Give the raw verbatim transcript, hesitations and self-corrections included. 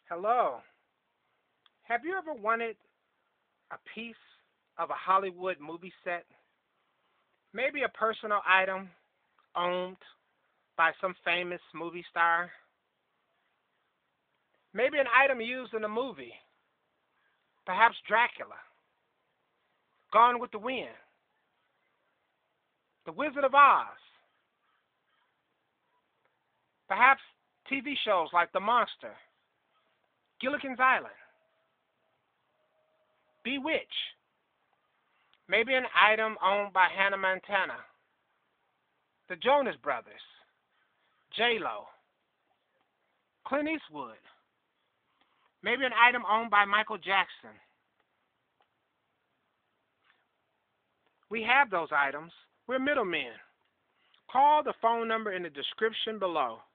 Hello. Have you ever wanted a piece of a Hollywood movie set? Maybe a personal item owned by some famous movie star? Maybe an item used in a movie, perhaps Dracula, Gone with the Wind, The Wizard of Oz, perhaps T V shows like The Monster, Gilligan's Island, Bewitched, maybe an item owned by Hannah Montana, the Jonas Brothers, J-Lo, Clint Eastwood, maybe an item owned by Michael Jackson. We have those items. We're middlemen. Call the phone number in the description below.